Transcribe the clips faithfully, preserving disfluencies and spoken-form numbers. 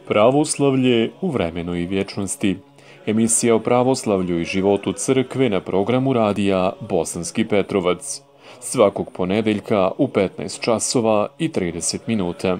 Pravoslavlje u vremenu i vječnosti. Emisija o pravoslavlju i životu crkve na programu radija Bosanski Petrovac. Svakog ponedeljka u petnaest časova i trideset minuta.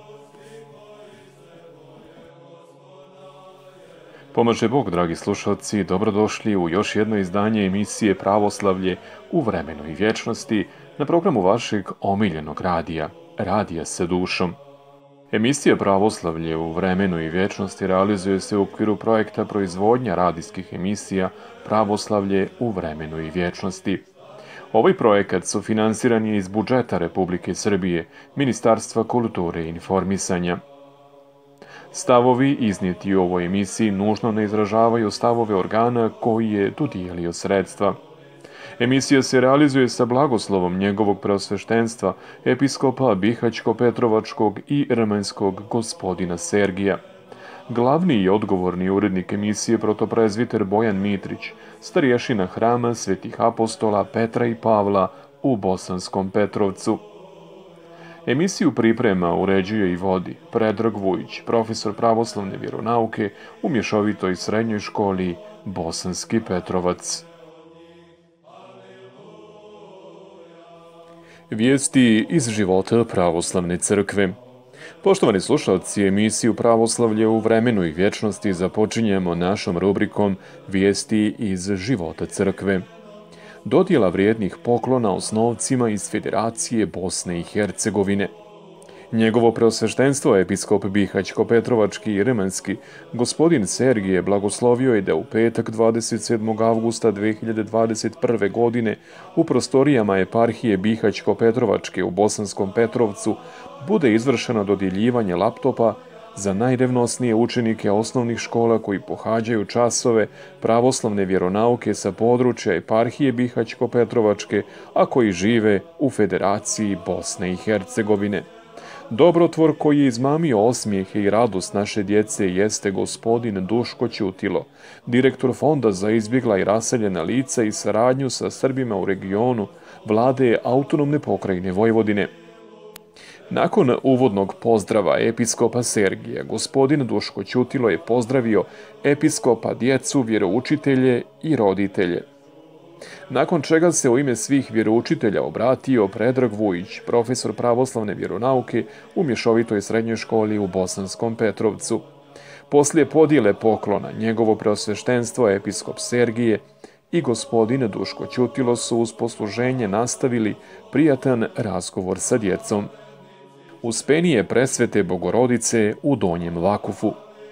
Pomaže Bog, dragi slušalci, dobrodošli u još jedno izdanje emisije Pravoslavlje u vremenu i vječnosti na programu vašeg omiljenog radija, Radija sa dušom. Emisija Pravoslavlje u vremenu i vječnosti realizuje se u okviru projekta proizvodnja radijskih emisija Pravoslavlje u vremenu i vječnosti. Ovaj projekat sufinansiran je iz budžeta Republike Srbije, Ministarstva kulture i informisanja. Stavovi iznijeti u ovoj emisiji nužno ne izražavaju stavove organa koji je dodijelio sredstva. Emisija se realizuje sa blagoslovom njegovog preosveštenstva, episkopa Bihaćko-Petrovačkog i Rmenskog gospodina Sergija. Glavni i odgovorni urednik emisije protoprezviter Bojan Mitrić, starješina hrama svetih apostola Petra i Pavla u Bosanskom Petrovcu. Emisiju priprema, uređuje i vodi Predrag Vujić, profesor pravoslavne vjeronauke u mješovitoj srednjoj školi Bosanski Petrovac. Vijesti iz života pravoslavne crkve. Poštovani slušalci, emisiju Pravoslavlje u vremenu i vječnosti započinjemo našom rubrikom Vijesti iz života crkve. Dodjela vrijednih poklona osnovcima iz Federacije Bosne i Hercegovine. Njegovo preosveštenstvo, episkop Bihaćko-Petrovački i Rmenski, gospodin Sergije, blagoslovio je da u petak dvadeset sedmog avgusta dve hiljade dvadeset prve. godine u prostorijama eparhije Bihaćko-Petrovačke u Bosanskom Petrovcu bude izvršeno dodjeljivanje laptopa za najrevnosnije učenike osnovnih škola koji pohađaju časove pravoslavne vjeronauke sa područja eparhije Bihaćko-Petrovačke, a koji žive u Federaciji Bosne i Hercegovine. Dobrotvor koji je izmamio osmijehe i radost naše djece jeste gospodin Duško Ćutilo, direktor Fonda za izbjegla i raseljena lica i saradnju sa Srbima u regionu vlade autonomne pokrajine Vojvodine. Nakon uvodnog pozdrava episkopa Sergija, gospodin Duško Ćutilo je pozdravio episkopa, djecu, vjeroučitelje i roditelje. Nakon čega se u ime svih vjeroučitelja obratio Predrag Vujić, profesor pravoslavne vjeronauke u mješovitoj srednjoj školi u Bosanskom Petrovcu. Poslije podjele poklona, njegovo preosveštenstvo episkop Sergije i gospodin Duško Ćutilo su uz posluženje nastavili prijatan razgovor sa djecom. Uspenije presvete Bogorodice u Donjem Vakufu.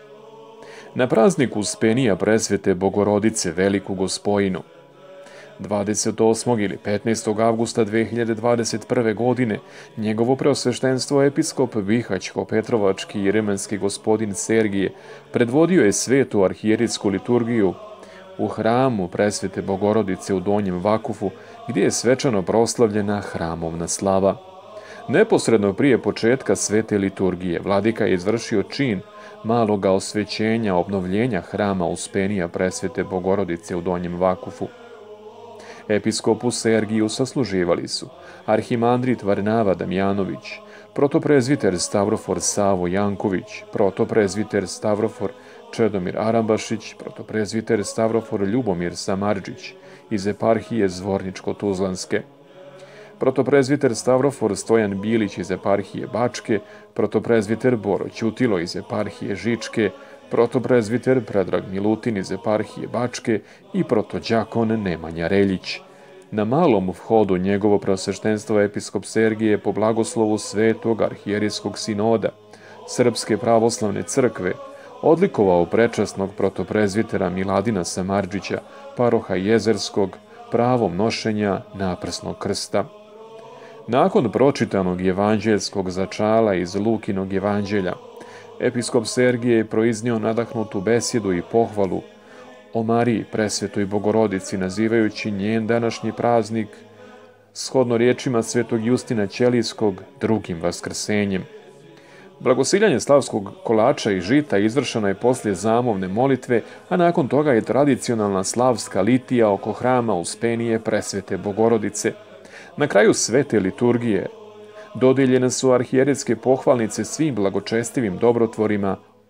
Na prazniku Uspenija presvete Bogorodice Veliku Gospojinu dvadeset osmog ili petnaestog avgusta dve hiljade dvadeset prve. godine njegovo preosveštenstvo episkop Bihaćko-Petrovački i Rmenski gospodin Sergije predvodio je svetu arhijerejsku liturgiju u hramu presvete Bogorodice u Donjem Vakufu, gdje je svečano proslavljena hramovna slava. Neposredno prije početka svete liturgije vladika je izvršio čin maloga osvećenja obnovljenja hrama Uspenija presvete Bogorodice u Donjem Vakufu. Episkopu Sergiju sasluživali su arhimandrit Varnava Damjanović, protoprezviter Stavrofor Savo Janković, protoprezviter Stavrofor Čedomir Arambašić, protoprezviter Stavrofor Ljubomir Samardžić iz eparhije Zvorničko-Tuzlanske, protoprezviter Stavrofor Stojan Bilić iz eparhije Bačke, protoprezviter Boro Ćutilo iz eparhije Žičke, protoprezviter Predrag Milutin iz eparhije Bačke i protođakon Nemanja Reljić. Na malom vhodu njegovo preosveštenstvo episkop Sergije po blagoslovu svetog arhijerejskog sinoda Srpske pravoslavne crkve odlikovao prečasnog protoprezvitera Miladina Samardžića, paroha Jezerskog, pravom nošenja naprsnog krsta. Nakon pročitanog evanđeljskog začala iz Lukinog evanđelja, episkop Sergije je proiznio nadahnutu besjedu i pohvalu o Mariji presvetoj Bogorodici, nazivajući njen današnji praznik shodno riječima svetog Justina Ćelijskog drugim vaskrsenjem. Blagosiljanje slavskog kolača i žita izvršeno je poslije zamovne molitve, a nakon toga je tradicionalna slavska litija oko hrama Uspenije presvete Bogorodice. Na kraju svete liturgije dodeljene su arhijerejske pohvalnice svim blagočestivim dobrotvorima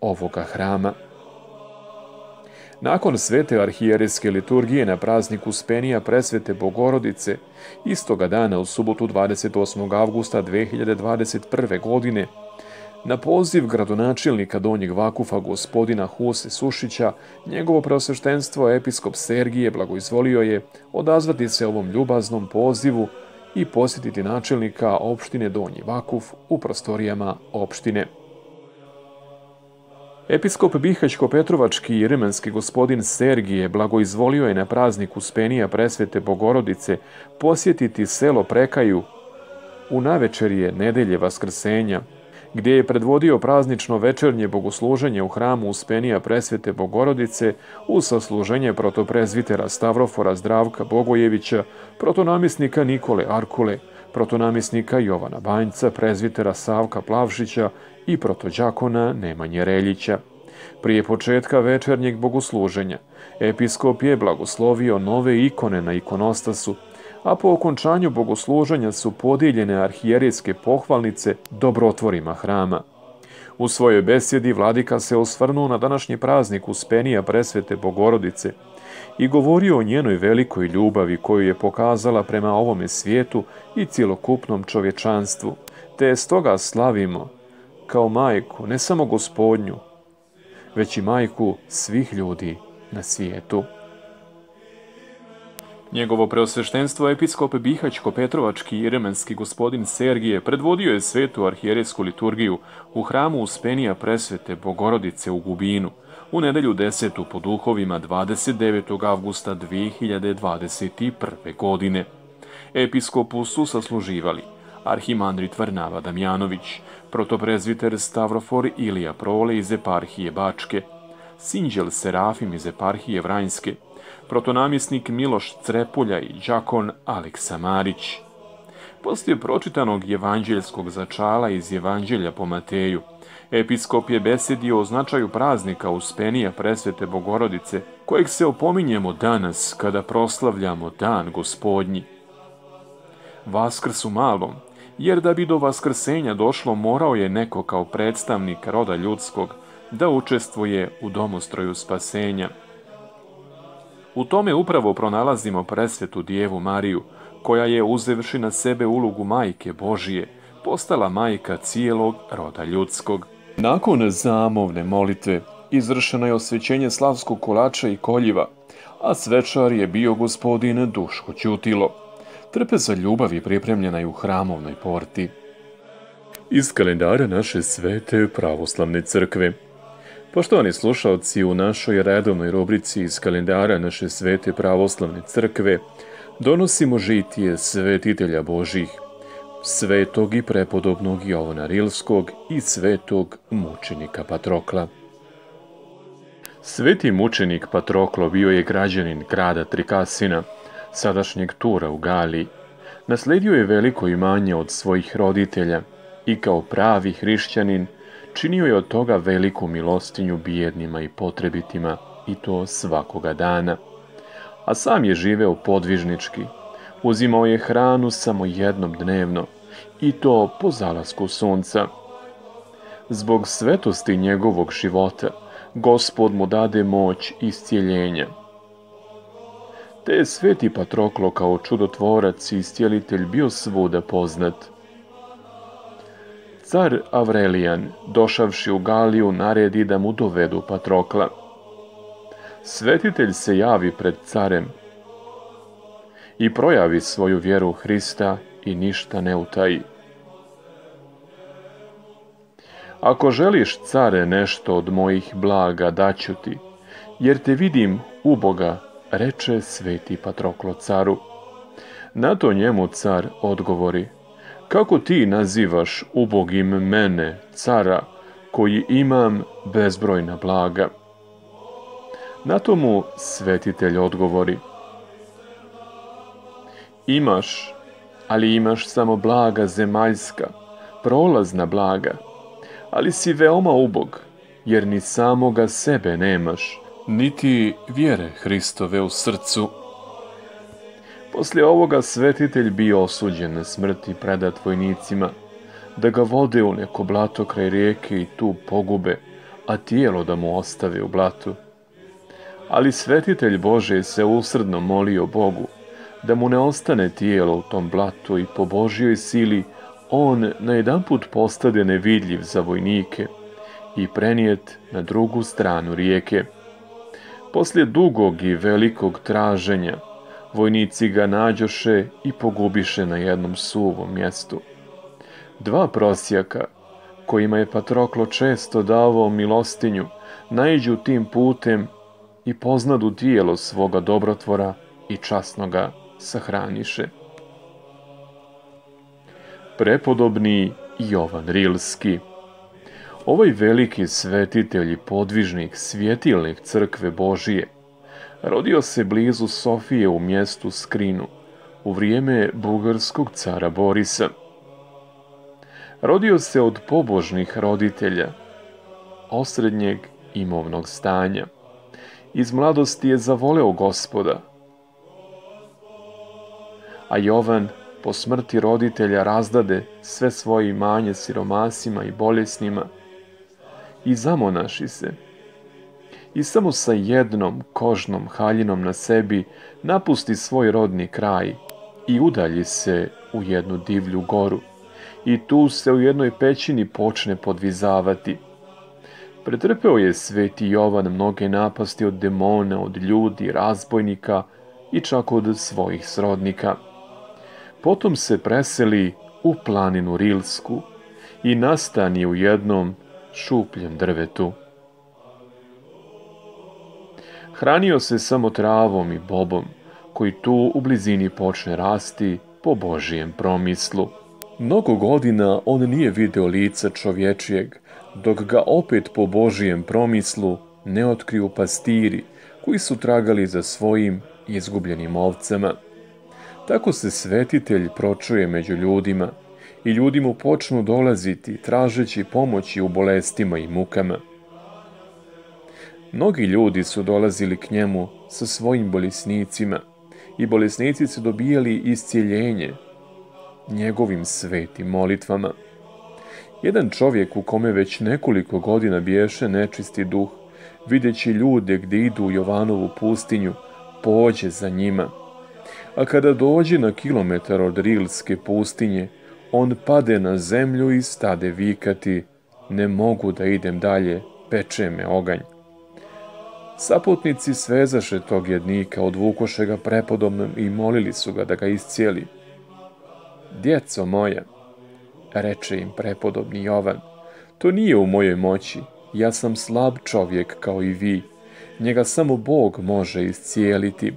ovoga hrama. Nakon svete arhijerejske liturgije na praznik Uspenija Presvete Bogorodice, istoga dana u subotu dvadeset osmog avgusta dve hiljade dvadeset prve. godine, na poziv gradonačelnika Donjeg Vakufa gospodina Huse Sušića, njegovo preosveštenstvo episkop Sergije blagoizvolio je odazvati se ovom ljubaznom pozivu i posjetiti načelnika opštine Donji Vakuf u prostorijama opštine. Episkop Bihaćko-Petrovački i Rimanski gospodin Sergije blagoizvolio je na praznik Uspenija Presvete Bogorodice posjetiti selo Prekaju u navečerje nedelje Vaskrsenja, gdje je predvodio praznično večernje bogosluženje u hramu Uspenija Presvete Bogorodice uz sasluženje protoprezvitera Stavrofora Zdravka Bogojevića, protonamisnika Nikole Arkule, protonamisnika Jovana Banjca, prezvitera Savka Plavšića i protođakona Nemanje Reljića. Prije početka večernjeg bogosluženja, episkop je blagoslovio nove ikone na ikonostasu, a po okončanju bogosluženja su podijeljene arhijerejske pohvalnice dobrotvorima hrama. U svojoj besjedi vladika se osvrnuo na današnji praznik Uspenija Presvete Bogorodice i govorio o njenoj velikoj ljubavi koju je pokazala prema ovome svijetu i cjelokupnom čovječanstvu, te je stoga slavimo kao majku ne samo Gospodnju, već i majku svih ljudi na svijetu. Njegovo preosveštenstvo episkop Bihaćko-Petrovački i Rimanski gospodin Sergije predvodio je svetu arhijerejsku liturgiju u hramu Uspenija Presvete Bogorodice u Gubinu u nedelju desetu po duhovima dvadeset devetog avgusta dve hiljade dvadeset prve. godine. Episkopu su sasluživali arhimandrit Varnava Damjanović, protoprezviter Stavrofor Ilija Prole iz eparhije Bačke, sinđel Serafim iz eparhije Vranjske, protonamjesnik Miloš Crepulja i đakon Aleksa Marić. Poslije pročitanog evanđeljskog začala iz Evanđelja po Mateju, episkop je besedio o značaju praznika Uspenija Presvete Bogorodice, kojeg se opominjemo danas kada proslavljamo Dan Gospodnji. Vaskrs u malom, jer da bi do vaskrsenja došlo morao je neko kao predstavnik roda ljudskog da učestvuje u domostroju spasenja. U tome upravo pronalazimo presvetu Djevu Mariju, koja je, uzevši na sebe ulogu majke Božije, postala majka cijelog roda ljudskog. Nakon zamovne molitve izvršeno je osvećenje slavskog kolača i koljiva, a svečar je bio gospodin Duško Ćutilo. Trpeza ljubavi pripremljena je u hramovnoj porti. Iz kalendara naše svete pravoslavne crkve. Poštovani slušalci, u našoj redovnoj rubrici iz kalendara naše svete pravoslavne crkve donosimo žitije svetitelja Božih, svetog i prepodobnog Jovana Rilskog i svetog mučenika Patrokla. Sveti mučenik Patroklo bio je građanin grada Trikasina, sadašnjeg Tura u Galiji. Nasledio je veliko imanje od svojih roditelja i kao pravi hrišćanin činio je od toga veliku milostinju bijednima i potrebitima, i to svakoga dana. A sam je živeo podvižnički, uzimao je hranu samo jednom dnevno, i to po zalasku sunca. Zbog svetosti njegovog života, Gospod mu dade moć iscijeljenja. Te je sveti Patroklo kao čudotvorac i iscijelitelj bio svuda poznat. Car Avrelijan, došavši u Galiju, naredi da mu dovedu Patrokla. Svetitelj se javi pred carem i projavi svoju vjeru u Hrista i ništa ne utaji. Ako želiš, care, nešto od mojih blaga, daću ti, jer te vidim uboga, reče sveti Patroklo caru. Na to njemu car odgovori: kako ti nazivaš ubogim mene, cara, koji imam bezbrojna blaga? Na to mu svetitelj odgovori: imaš, ali imaš samo blaga zemaljska, prolazna blaga, ali si veoma ubog, jer ni samoga sebe nemaš, niti vjere Hristove u srcu. Poslije ovoga svetitelj bio osuđen na smrt i predat vojnicima, da ga vode u neko blato kraj rijeke i tu pogube, a tijelo da mu ostave u blatu. Ali svetitelj Božji se usrdno molio Bogu da mu ne ostane tijelo u tom blatu i po Božjoj sili on najedanput postade nevidljiv za vojnike i prenijet na drugu stranu rijeke. Poslije dugog i velikog traženja, vojnici ga nađoše i pogubiše na jednom suvom mjestu. Dva prosjaka, kojima je Patroklo često davao milostinju, naiđu tim putem i poznadu tijelo svoga dobrotvora i časno ga sahraniše. Prepodobni Jovan Rilski. Ovaj veliki svetitelj i podvižnik svjetilnik crkve Božije rodio se blizu Sofije u mjestu Skrinu u vrijeme bugarskog cara Borisa. Rodio se od pobožnih roditelja, osrednjeg imovnog stanja. Iz mladosti je zavoleo Gospoda, a Jovan po smrti roditelja razdade sve svoje imanje siromasima i bolesnima i zamonaši se. I samo sa jednom kožnom haljinom na sebi napusti svoj rodni kraj i udalji se u jednu divlju goru i tu se u jednoj pećini počne podvizavati. Pretrpeo je sveti Jovan mnoge napasti od demona, od ljudi, razbojnika i čak od svojih srodnika. Potom se preseli u planinu Rilsku i nastani u jednom šupljem drvetu. Hranio se samo travom i bobom, koji tu u blizini počne rasti po Božijem promislu. Mnogo godina on nije video lica čovječijeg, dok ga opet po Božijem promislu ne otkriju pastiri koji su tragali za svojim izgubljenim ovcama. Tako se svetitelj pročuje među ljudima i ljudi mu počnu dolaziti tražeći pomoći u bolestima i mukama. Mnogi ljudi su dolazili k njemu sa svojim bolesnicima i bolesnici su dobijali iscijeljenje njegovim svetim molitvama. Jedan čovjek u kome već nekoliko godina biješe nečisti duh, videći ljude gdje idu u Jovanovu pustinju, pođe za njima. A kada dođe na kilometar od Rilske pustinje, on pade na zemlju i stade vikati: ne mogu da idem dalje, peče me oganj. Saputnici svezaše tog jednika, odvukoše ga prepodobnom i molili su ga da ga iscijeli. Djeco moja, reče im prepodobni Jovan, to nije u mojoj moći, ja sam slab čovjek kao i vi, njega samo Bog može iscijeliti.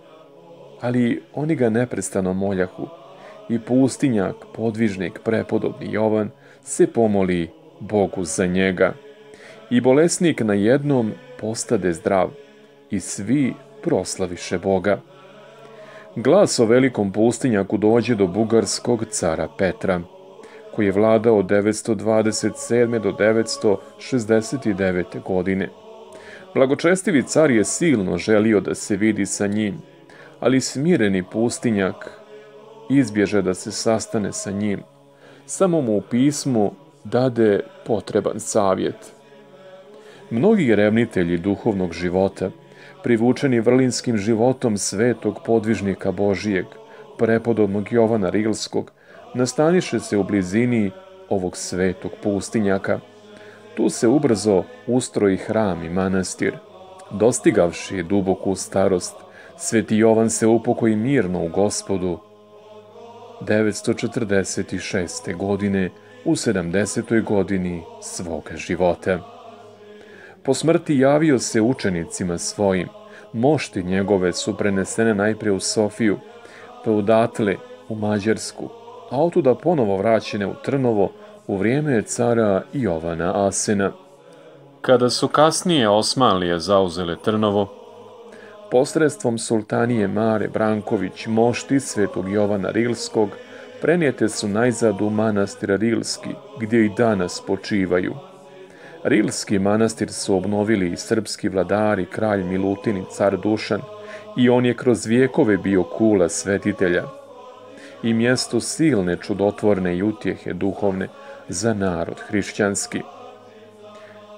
Ali oni ga neprestano moljahu i pustinjak, podvižnik prepodobni Jovan se pomoli Bogu za njega. I bolesnik na jednom postade zdrav i svi proslaviše Boga. Glas o velikom pustinjaku dođe do bugarskog cara Petra, koji je vladao od devetsto dvadeset sedme do devetsto šezdeset devete godine. Blagočestivi car je silno želio da se vidi sa njim, ali smireni pustinjak izbježe da se sastane sa njim. Samo mu u pismu dade potreban savjet. Mnogi revnitelji duhovnog života, privučeni vrlinskim životom svetog podvižnika Božijeg, prepodobnog Jovana Rilskog, nastaniše se u blizini ovog svetog pustinjaka. Tu se ubrzo ustroji hram i manastir. Dostigavši duboku starost, sveti Jovan se upokoji mirno u Gospodu devetsto četrdeset šeste. godine u sedamdesetoj godini svoga života. Po smrti javio se učenicima svojim. Mošti njegove su prenesene najprije u Sofiju, pa odatle u Mađarsku, a otuda ponovo vraćene u Trnovo u vrijeme cara Jovana Asena. Kada su kasnije Osmanlije zauzele Trnovo, posredstvom sultanije Mare Branković, mošti svetog Jovana Rilskog, prenijete su najzad u manastir Rilski, gdje i danas počivaju. Rilski manastir su obnovili i srpski vladari, kralj Milutin i car Dušan, i on je kroz vijekove bio kula svetitelja i mjesto silne čudotvorne i utjehe duhovne za narod hrišćanski.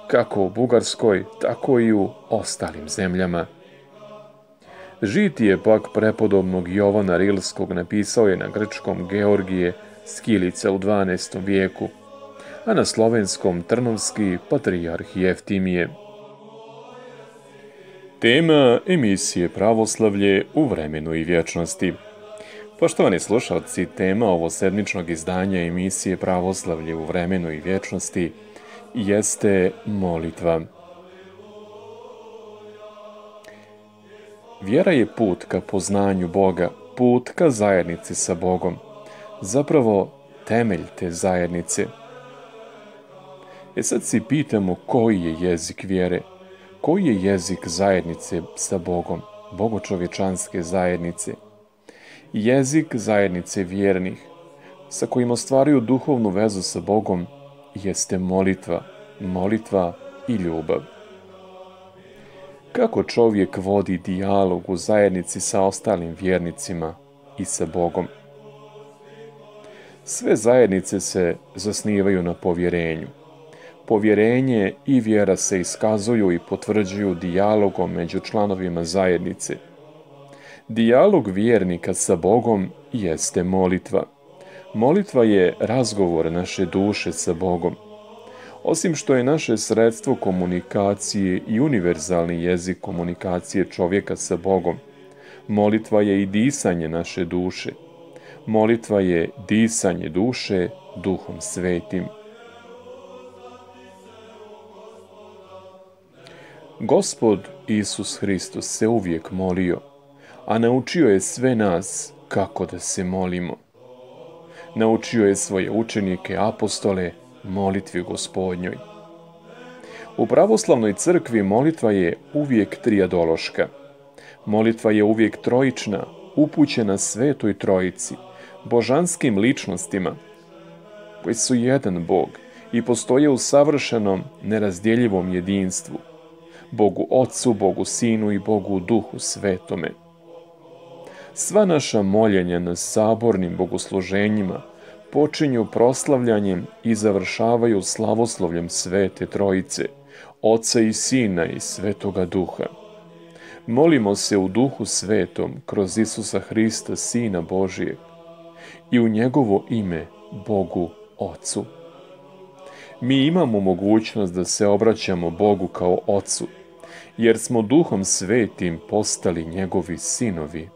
kako u Bugarskoj, tako i u ostalim zemljama. Žitije pak prepodobnog Jovana Rilskog napisao je na grčkom Georgije Skilica u dvanaestom vijeku, a na slovenskom Trnovski patrijarh Jeftimije. Tema emisije Pravoslavlje u vremenu i vječnosti. Poštovani slušalci, tema ovosedmičnog izdanja emisije Pravoslavlje u vremenu i vječnosti jeste molitva. Vjera je put ka poznanju Boga, put ka zajednici sa Bogom, zapravo temelj te zajednice. E sad si pitamo koji je jezik vjere, koji je jezik zajednice sa Bogom, bogočovječanske zajednice. Jezik zajednice vjernih, sa kojim ostvaruju duhovnu vezu sa Bogom, jeste molitva, molitva i ljubav. Kako čovjek vodi dijalog u zajednici sa ostalim vjernicima i sa Bogom? Sve zajednice se zasnivaju na povjerenju. Povjerenje i vjera se iskazuju i potvrđuju dijalogom među članovima zajednice. Dijalog vjernika sa Bogom jeste molitva. Molitva je razgovor naše duše sa Bogom. Osim što je naše sredstvo komunikacije i univerzalni jezik komunikacije čovjeka sa Bogom, molitva je i disanje naše duše. Molitva je disanje duše Duhom Svetim. Gospod Isus Hristos se uvijek molio, a naučio je sve nas kako da se molimo. Naučio je svoje učenike, apostole, molitvi Gospodnjoj. U pravoslavnoj crkvi molitva je uvijek trijadološka. Molitva je uvijek trojična, upućena Svetoj Trojici, božanskim ličnostima, koji su jedan Bog i postoje u savršenom, nerazdjeljivom jedinstvu, Bogu Otcu, Bogu Sinu i Bogu Duhu Svetome. Sva naša moljenja na sabornim bogosluženjima počinju proslavljanjem i završavaju slavoslovljem Svete Trojice, Oca i Sina i Svetoga Duha. Molimo se u Duhu Svetom kroz Isusa Hrista, Sina Božijeg, i u njegovo ime Bogu Ocu. Mi imamo mogućnost da se obraćamo Bogu kao Ocu, jer smo Duhom Svetim postali njegovi sinovi.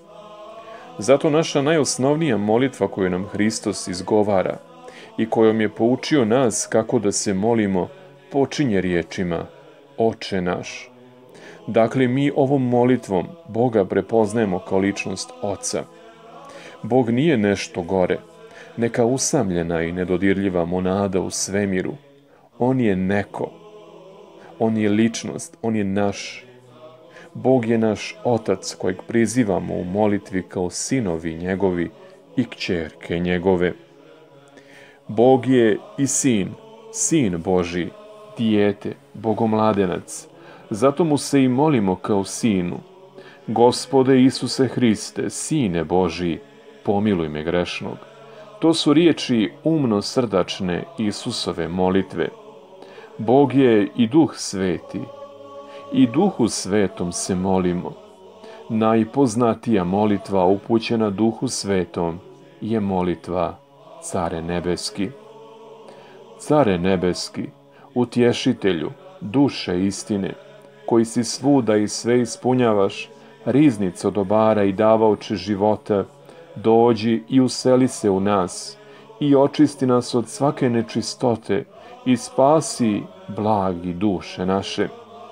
Zato naša najosnovnija molitva koju nam Hristos izgovara i kojom je poučio nas kako da se molimo, počinje riječima Oče naš. Dakle, mi ovom molitvom Boga prepoznajemo kao ličnost Oca. Bog nije nešto gore, neka usamljena i nedodirljiva monada u svemiru. On je neko. On je ličnost, on je naš. Bog je naš Otac kojeg prizivamo u molitvi kao sinovi njegovi i kćerke njegove. Bog je i Sin, Sin Božji, dijete, Bogomladenac. Zato mu se i molimo kao Sinu. Gospode Isuse Hriste, Sine Božji, pomiluj me grešnog. To su riječi umno srdačne Isusove molitve. Bog je i Duh Sveti. I Duhu Svetom se molimo. Najpoznatija molitva upućena Duhu Svetom je molitva Care Nebeski. Care Nebeski, utješitelju, duše istine, koji si svuda i sve ispunjavaš, riznico dobara i davaoče života, dođi i useli se u nas i očisti nas od svake nečistote i spasi blagi duše naše.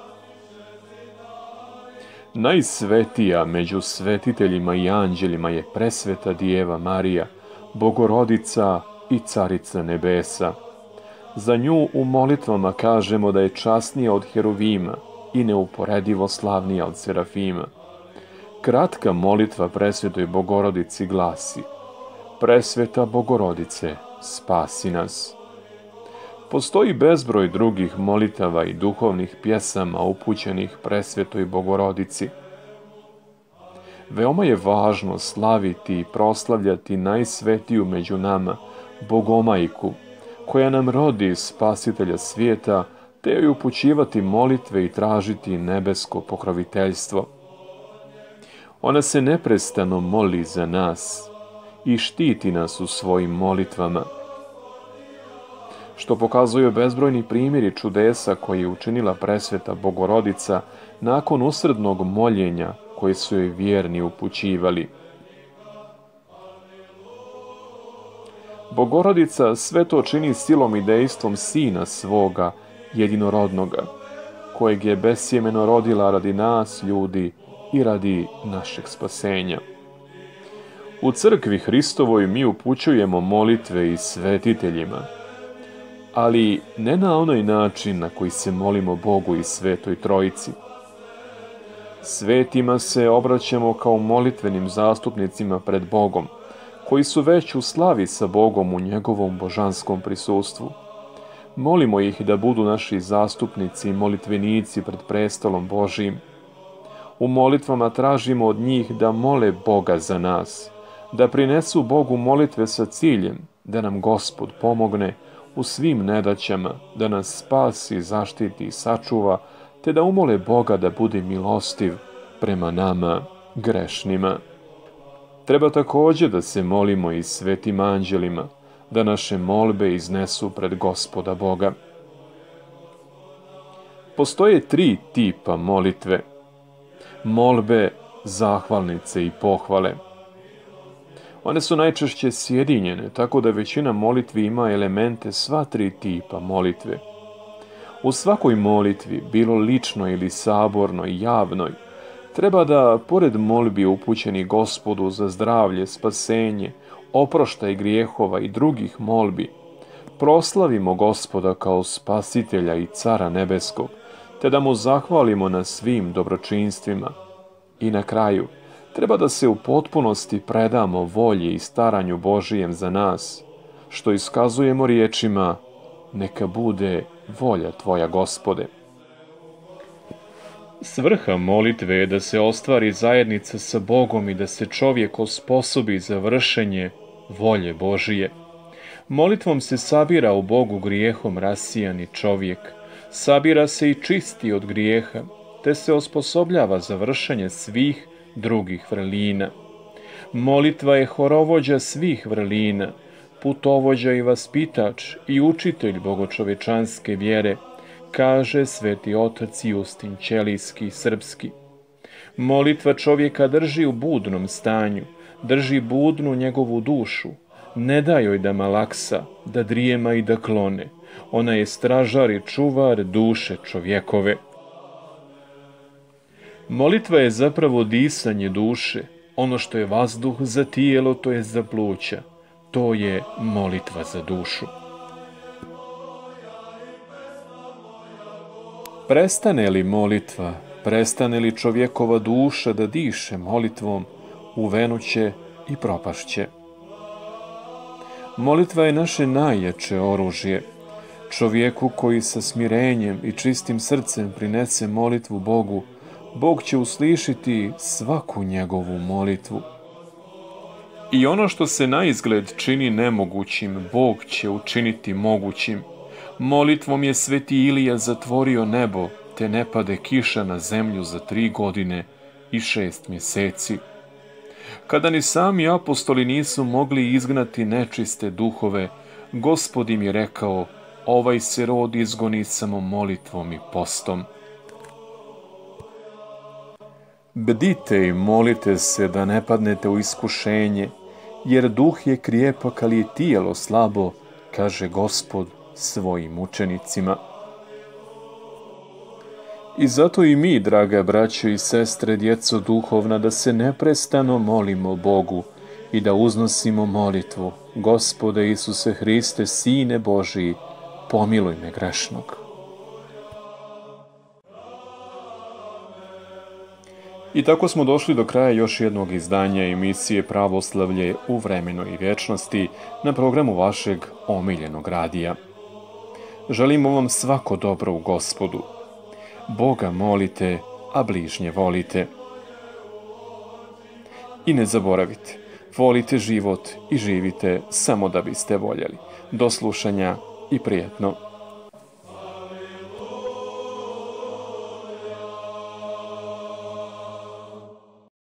Najsvetija među svetiteljima i anđelima je presveta Djeva Marija, Bogorodica i Carica Nebesa. Za nju u molitvama kažemo da je časnija od Heruvima i neuporedivo slavnija od Serafima. Kratka molitva presvetoj Bogorodici glasi: Presveta Bogorodice, spasi nas. Postoji bezbroj drugih molitava i duhovnih pjesama upućenih presvetoj Bogorodici. Veoma je važno slaviti i proslavljati najsvetiju među nama, Bogomajku, koja nam rodi Spasitelja svijeta te joj upućivati molitve i tražiti nebesko pokroviteljstvo. Ona se neprestano moli za nas i štiti nas u svojim molitvama, što pokazuju bezbrojni primjeri čudesa koje je učinila presveta Bogorodica nakon usrednog moljenja koje su joj vjerni upućivali. Bogorodica sve to čini silom i dejstvom Sina svoga jedinorodnoga, kojeg je besjemeno rodila radi nas, ljudi, i radi našeg spasenja. U crkvi Hristovoj mi upućujemo molitve i svetiteljima, ali ne na onaj način na koji se molimo Bogu i Svetoj Trojici. Svetima se obraćamo kao molitvenim zastupnicima pred Bogom, koji su već u slavi sa Bogom u njegovom božanskom prisustvu. Molimo ih da budu naši zastupnici i molitvenici pred prestolom Božijim. U molitvama tražimo od njih da mole Boga za nas, da prinesu Bogu molitve sa ciljem da nam Gospod pomogne u svim nedaćama, da nas spasi, zaštiti i sačuva, te da umole Boga da bude milostiv prema nama, grešnima. Treba također da se molimo i svetim anđelima, da naše molbe iznesu pred Gospoda Boga. Postoje tri tipa molitve: molbe, zahvalnice i pohvale. One su najčešće sjedinjene, tako da većina molitvi ima elemente sva tri tipa molitve. U svakoj molitvi, bilo ličnoj ili sabornoj, javnoj, treba da, pored molbi upućeni Gospodu za zdravlje, spasenje, oproštaj grijehova i drugih molbi, proslavimo Gospoda kao spasitelja i cara nebeskog, te da mu zahvalimo na svim dobročinstvima. I na kraju, treba da se u potpunosti predamo volji i staranju Božijem za nas, što iskazujemo riječima: neka bude volja Tvoja, Gospode. Svrha molitve je da se ostvari zajednica sa Bogom i da se čovjek osposobi za vršenje volje Božije. Molitvom se sabira u Bogu grijehom rasijani čovjek, sabira se i čisti od grijeha, te se osposobljava za vršenje svih drugih vrlina. Molitva je horovođa svih vrlina, putovođa i vaspitač i učitelj bogočovečanske vjere, kaže sveti otac Justin Ćelijski srpski. Molitva čovjeka drži u budnom stanju, drži budnu njegovu dušu, ne da joj da malaksa, da drijema i da klone. Ona je stražar i čuvar duše čovjekove. Molitva je zapravo disanje duše. Ono što je vazduh za tijelo, to je za pluća. To je molitva za dušu. Prestane li molitva, prestane li čovjekova duša da diše molitvom, uvenuće i propašće. Molitva je naše najjače oružje. Čovjeku koji sa smirenjem i čistim srcem prinese molitvu Bogu, Bog će uslišiti svaku njegovu molitvu. I ono što se naizgled čini nemogućim, Bog će učiniti mogućim. Molitvom je sveti Ilija zatvorio nebo, te ne pade kiša na zemlju za tri godine i šest mjeseci. Kada ni sami apostoli nisu mogli izgnati nečiste duhove, Gospod im je rekao: ovaj se rod izgoni samo molitvom i postom. Bdite i molite se da ne padnete u iskušenje, jer duh je krijepak, ali je tijelo slabo, kaže Gospod svojim učenicima. I zato i mi, draga braćo i sestre, djeco duhovna, da se neprestano molimo Bogu i da uznosimo molitvu: Gospode Isuse Hriste, Sine Božiji, pomiluj me grešnog. I tako smo došli do kraja još jednog izdanja emisije Pravoslavlje u vremenu i vječnosti na programu vašeg omiljenog radija. Želimo vam svako dobro u Gospodu. Boga molite, a bližnje volite. I ne zaboravite, volite život i živite samo da biste voljeli. Do slušanja i prijetno.